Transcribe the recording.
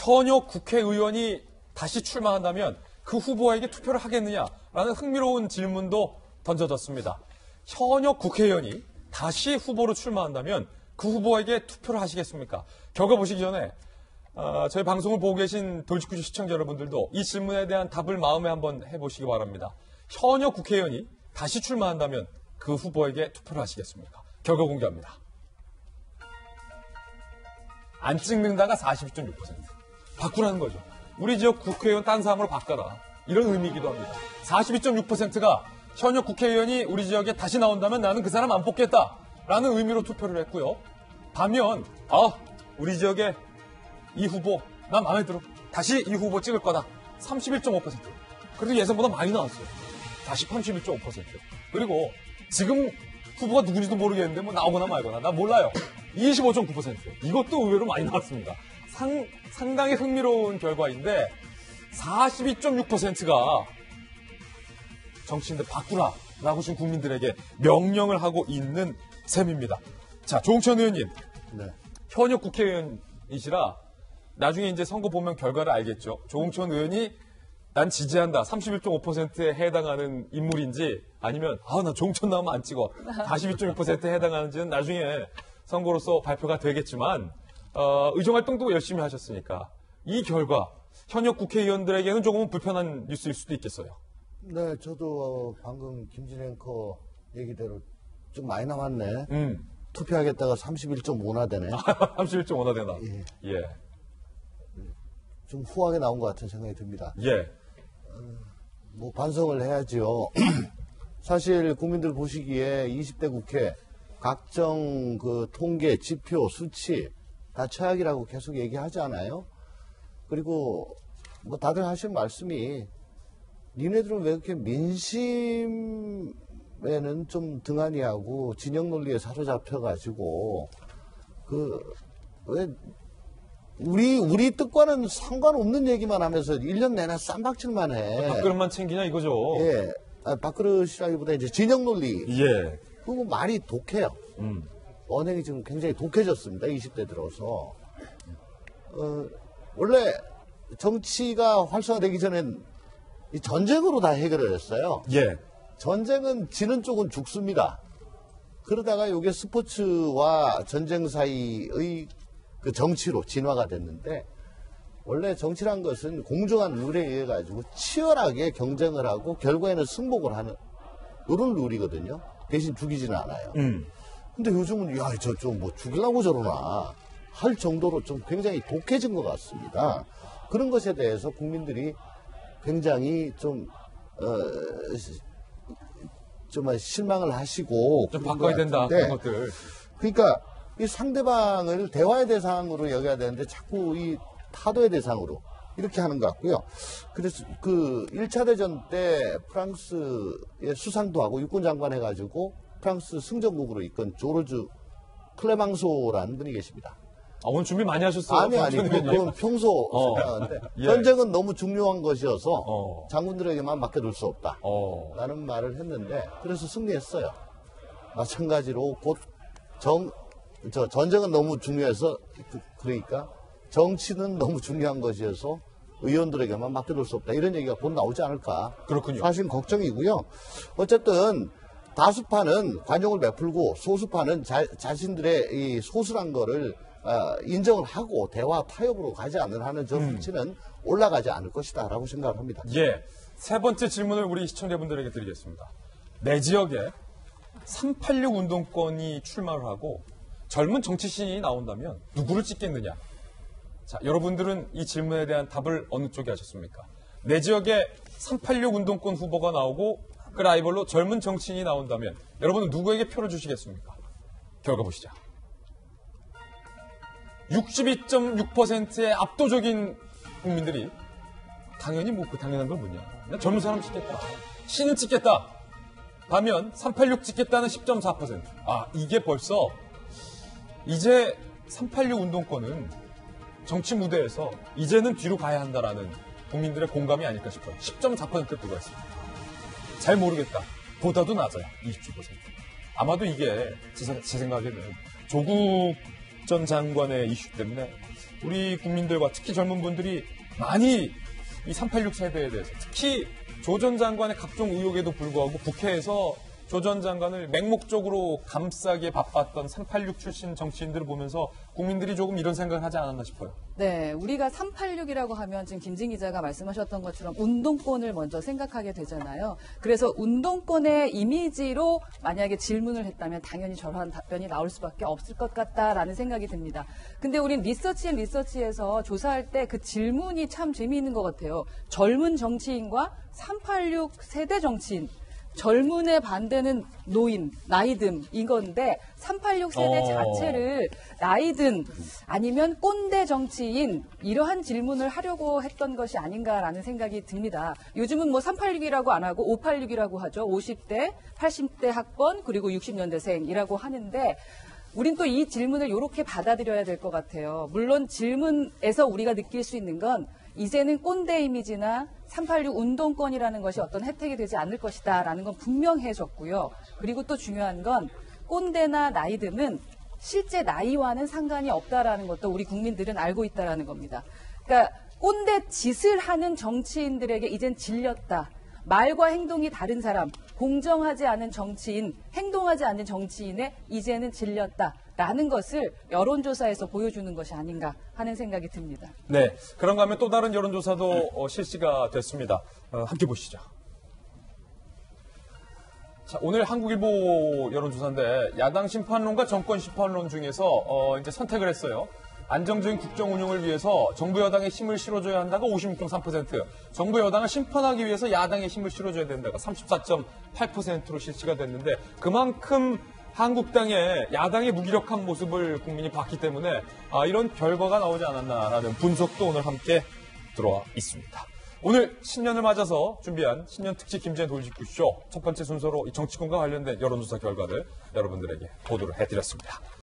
현역 국회의원이 다시 출마한다면 그 후보에게 투표를 하겠느냐라는 흥미로운 질문도 던져졌습니다. 현역 국회의원이 다시 후보로 출마한다면 그 후보에게 투표를 하시겠습니까? 결과 보시기 전에 저희 방송을 보고 계신 돌직구주 시청자 여러분들도 이 질문에 대한 답을 마음에 한번 해보시기 바랍니다. 현역 국회의원이 다시 출마한다면 그 후보에게 투표를 하시겠습니까? 결과 공개합니다. 안 찍는다가 42.6%. 바꾸라는 거죠. 우리 지역 국회의원 딴 사람으로 바꿔라. 이런 의미이기도 합니다. 42.6%가 현역 국회의원이 우리 지역에 다시 나온다면 나는 그 사람 안 뽑겠다. 라는 의미로 투표를 했고요. 반면 우리 지역에 이 후보 난 마음에 들어. 다시 이 후보 찍을 거다. 31.5%. 그래도 예상보다 많이 나왔어요. 다시 31.5%. 그리고 지금 후보가 누군지도 모르겠는데 뭐 나오거나 말거나 나 몰라요. 25.9%. 이것도 의외로 많이 나왔습니다. 상당히 흥미로운 결과인데 42.6%가 정치인들 바꾸라라고 지금 국민들에게 명령을 하고 있는 셈입니다. 자, 조홍천 의원님. 네. 현역 국회의원이시라 나중에 이제 선거 보면 결과를 알겠죠. 조홍천 의원이 난 지지한다. 31.5%에 해당하는 인물인지 아니면 나 조홍천 나오면 안 찍어. 42.6%에 해당하는지는 나중에 선거로서 발표가 되겠지만 의정활동도 열심히 하셨으니까 이 결과 현역 국회의원들에게는 조금은 불편한 뉴스일 수도 있겠어요. 네, 저도 방금 김진애 앵커 얘기대로 좀 많이 남았네. 투표하겠다가 31.5나 되네. 31.5나 되나. 예. 좀 후하게 나온 것 같은 생각이 듭니다. 예. 뭐 반성을 해야죠. 사실 국민들 보시기에 20대 국회 각종 그 통계, 지표, 수치 다 최악이라고 계속 얘기하지 않아요? 그리고 뭐 다들 하신 말씀이 니네들은 왜 이렇게 민심에는 좀 등한히 하고 진영 논리에 사로잡혀가지고 왜 우리 뜻과는 상관없는 얘기만 하면서 1년 내내 쌈박질만 해. 밥그릇만 챙기냐 이거죠. 예. 밥그릇이라기보다 이제 진영 논리. 예. 그리고 말이 독해요. 언행이 지금 굉장히 독해졌습니다. 20대 들어서. 원래 정치가 활성화되기 전엔 이 전쟁으로 다 해결을 했어요. 예. 전쟁은 지는 쪽은 죽습니다. 그러다가 이게 스포츠와 전쟁 사이의 그 정치로 진화가 됐는데 원래 정치란 것은 공정한 룰에 의해 가지고 치열하게 경쟁을 하고 결과에는 승복을 하는 이런 룰이거든요. 대신 죽이지는 않아요. 근데 요즘은 저 좀 뭐 죽이려고 저러나 할 정도로 좀 굉장히 독해진 것 같습니다. 그런 것에 대해서 국민들이 굉장히 좀 실망을 하시고 좀 바꿔야 된다 그런 것들. 그러니까 이 상대방을 대화의 대상으로 여겨야 되는데 자꾸 이 타도의 대상으로 이렇게 하는 것 같고요. 그래서 그 1차 대전 때 프랑스의 수상도 하고 육군 장관 해가지고 프랑스 승전국으로 이끈 조르주 클레망소라는 분이 계십니다. 오늘 준비 많이 하셨어요. 아니, 그건 평소 생각하는데 예. 전쟁은 너무 중요한 것이어서 장군들에게만 맡겨둘 수 없다. 라는 말을 했는데 그래서 승리했어요. 마찬가지로 곧 전쟁은 너무 중요해서 그러니까 정치는 너무 중요한 것이어서 의원들에게만 맡겨둘 수 없다. 이런 얘기가 곧 나오지 않을까. 그렇군요. 사실 걱정이고요. 어쨌든 다수파는 관용을 베풀고 소수파는 자신들의 이 소수란 거를 인정을 하고 대화 타협으로 가지 않는 한은 저 수치는 올라가지 않을 것이다 라고 생각을 합니다. 예. 세 번째 질문을 우리 시청자분들에게 드리겠습니다. 내 지역에 386 운동권이 출마를 하고 젊은 정치신이 나온다면 누구를 찍겠느냐? 자, 여러분들은 이 질문에 대한 답을 어느 쪽에 하셨습니까? 내 지역에 386 운동권 후보가 나오고 그 라이벌로 젊은 정치인이 나온다면 여러분은 누구에게 표를 주시겠습니까? 결과 보시죠. 62.6%의 압도적인 국민들이 당연히 뭐 그 당연한 걸 뭐냐. 나 젊은 사람 찍겠다. 신은 찍겠다. 반면 386 찍겠다는 10.4%. 이게 벌써 이제 386 운동권은 정치 무대에서 이제는 뒤로 가야 한다라는 국민들의 공감이 아닐까 싶어요. 10.4%에 불과했습니다. 잘 모르겠다. 보다도 낮아요. 27%. 아마도 이게 제 생각에는 조국 전 장관의 이슈 때문에 우리 국민들과 특히 젊은 분들이 많이 이 386 세대에 대해서 특히 조 전 장관의 각종 의혹에도 불구하고 국회에서 조 전 장관을 맹목적으로 감싸기에 바빴던 386 출신 정치인들을 보면서 국민들이 조금 이런 생각을 하지 않았나 싶어요. 네, 우리가 386이라고 하면 지금 김진 기자가 말씀하셨던 것처럼 운동권을 먼저 생각하게 되잖아요. 그래서 운동권의 이미지로 만약에 질문을 했다면 당연히 저러한 답변이 나올 수밖에 없을 것 같다라는 생각이 듭니다. 근데 우린 리서치에서 조사할 때 그 질문이 참 재미있는 것 같아요. 젊은 정치인과 386 세대 정치인. 젊은의 반대는 노인, 나이듦 이건데 386 세대 자체를 나이든 아니면 꼰대 정치인 이러한 질문을 하려고 했던 것이 아닌가라는 생각이 듭니다. 요즘은 뭐 386이라고 안 하고 586이라고 하죠. 50대, 80대 학번 그리고 60년대생이라고 하는데 우린 또 이 질문을 이렇게 받아들여야 될 것 같아요. 물론 질문에서 우리가 느낄 수 있는 건 이제는 꼰대 이미지나 386 운동권이라는 것이 어떤 혜택이 되지 않을 것이다라는 건 분명해졌고요. 그리고 또 중요한 건 꼰대나 나이듦은 실제 나이와는 상관이 없다라는 것도 우리 국민들은 알고 있다라는 겁니다. 그러니까 꼰대 짓을 하는 정치인들에게 이젠 질렸다. 말과 행동이 다른 사람, 공정하지 않은 정치인, 행동하지 않는 정치인에 이제는 질렸다라는 것을 여론조사에서 보여주는 것이 아닌가 하는 생각이 듭니다. 네, 그런가 하면 또 다른 여론조사도 실시가 됐습니다. 함께 보시죠. 자, 오늘 한국일보 여론조사인데 야당 심판론과 정권 심판론 중에서 이제 선택을 했어요. 안정적인 국정 운영을 위해서 정부 여당에 힘을 실어줘야 한다가 56.3%, 정부 여당을 심판하기 위해서 야당에 힘을 실어줘야 된다가 34.8%로 실시가 됐는데 그만큼 한국당의 야당의 무기력한 모습을 국민이 봤기 때문에 이런 결과가 나오지 않았나라는 분석도 오늘 함께 들어와 있습니다. 오늘 신년을 맞아서 준비한 신년 특집 김재현 돌직구쇼 첫 번째 순서로 이 정치권과 관련된 여론조사 결과를 여러분들에게 보도를 해드렸습니다.